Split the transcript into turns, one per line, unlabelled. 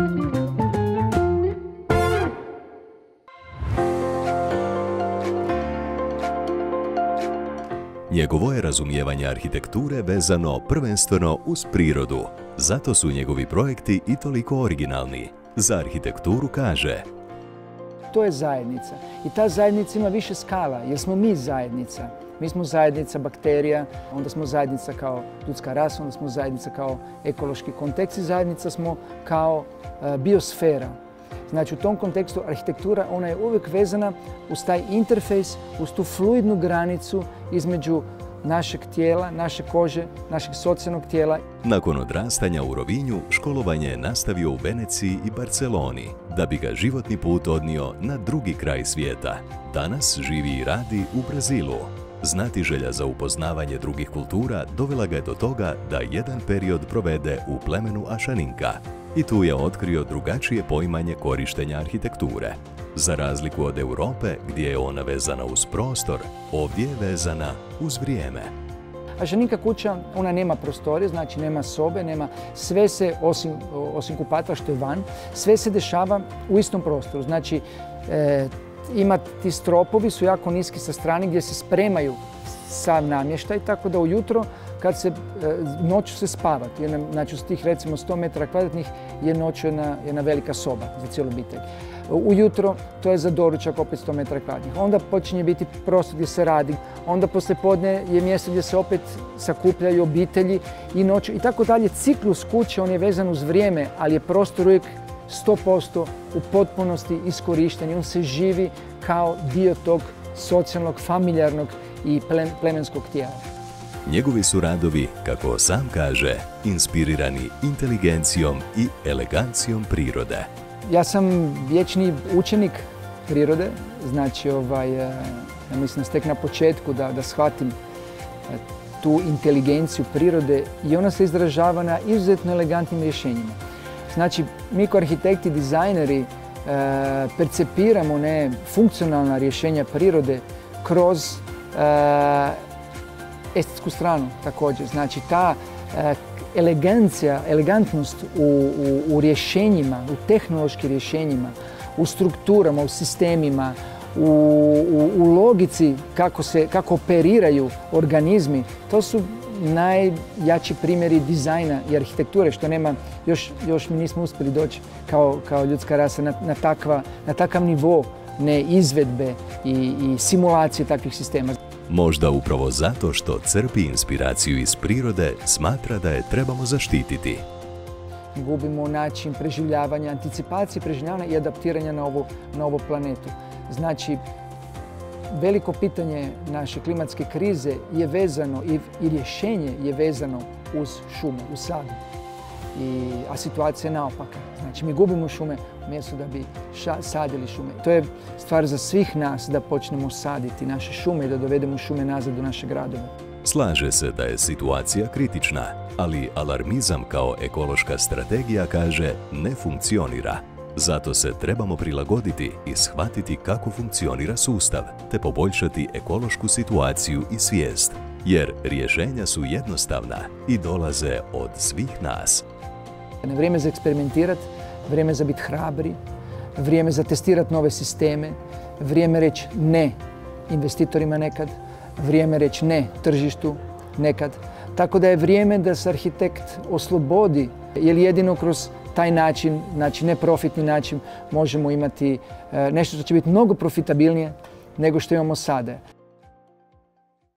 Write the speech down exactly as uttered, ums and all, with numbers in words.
Njegovo je razumijevanje arhitekture vezano prvenstveno uz prirodu. Zato su njegovi projekti i toliko originalni. Za arhitekturu kaže:
To je zajednica. I ta zajednica ima više skala, jer smo mi zajednica. Mi smo zajednica bakterija, onda smo zajednica kao ljudska rasa, onda smo zajednica kao ekološki kontekst i zajednica smo kao uh, biosfera. Znači u tom kontekstu arhitektura, ona je uvijek vezana uz taj interfejs, uz tu fluidnu granicu između našeg tijela, naše kože, našeg socijalnog tijela.
Nakon odrastanja u Rovinju, školovanje je nastavio u Veneciji i Barceloni, da bi ga životni put odnio na drugi kraj svijeta. Danas živi i radi u Brazilu. Znatiželja za upoznavanje drugih kultura dovela ga je do toga da jedan period provede u plemenu Ašaninka. I tu je otkrio drugačije poimanje korištenja arhitekture. Za razliku od Europe, gdje je ona vezana uz prostor, ovdje je vezana uz vrijeme.
Ašaninka kuća, ona nema prostorije, znači nema sobe, nema sve se, osim, osim kupatila što je van, sve se dešava u istom prostoru. Znači, e, ima ti stropovi su jako niski sa strane gdje se spremaju sav namještaj, tako da ujutro kad se, noću se spavati, znači uz tih recimo sto metara kvadratnih je noću jedna, jedna velika soba za cijelu obitelj. Ujutro to je za doručak opet sto metara kvadratnih, onda počinje biti prostor gdje se radi, onda poslijepodne je mjesto gdje se opet sakupljaju obitelji i noću i tako dalje. Ciklus kuće, on je vezan uz vrijeme, ali je prostor uvijek sto posto u potpunosti iskorišten i on se živi kao dio tog socijalnog, familijarnog i plemenskog tijela.
Njegovi su radovi, kako sam kaže, inspirirani inteligencijom i elegancijom prirode.
Ja sam vječni učenik prirode, znači ovaj, ja mislim tek na početku da, da shvatim tu inteligenciju prirode i ona se izražava na izuzetno elegantnim rješenjima. Znači, mi kao arhitekti, dizajneri e, percepiramo ne funkcionalna rješenja prirode kroz e, estetsku stranu također. Znači ta e, elegancija, elegantnost u, u, u rješenjima, u tehnološkim rješenjima, u strukturama, u sistemima, u, u, u logici kako, se, kako operiraju organizmi, to su najjači primjeri dizajna i arhitekture, što nema, još, još mi nismo uspjeli doći kao, kao ljudska rasa na, na, takva, na takav nivo ne izvedbe i, i simulacije takvih sistema.
Možda upravo zato što crpi inspiraciju iz prirode, smatra da je trebamo zaštititi.
Gubimo način preživljavanja, anticipacije preživljavanja i adaptiranja na ovu, na ovu planetu. Znači, veliko pitanje naše klimatske krize je vezano i, i rješenje je vezano uz šume, uz sadu. I, a situacija je naopaka. Znači, mi gubimo šume umjesto da bi ša, sadili šume. To je stvar za svih nas da počnemo saditi naše šume i da dovedemo šume nazad u naše gradove.
Slaže se da je situacija kritična, ali alarmizam kao ekološka strategija, kaže, ne funkcionira. Zato se trebamo prilagoditi i shvatiti kako funkcionira sustav, te poboljšati ekološku situaciju i svijest. Jer rješenja su jednostavna i dolaze od svih nas.
Vrijeme za eksperimentirati, vrijeme za biti hrabri, vrijeme za testirati nove sisteme, vrijeme reći ne investitorima nekad, vrijeme reći ne tržištu nekad. Tako da je vrijeme da se arhitekt oslobodi, jer jedino kroz taj način, znači neprofitni način, možemo imati nešto što će biti mnogo profitabilnije nego što imamo sada.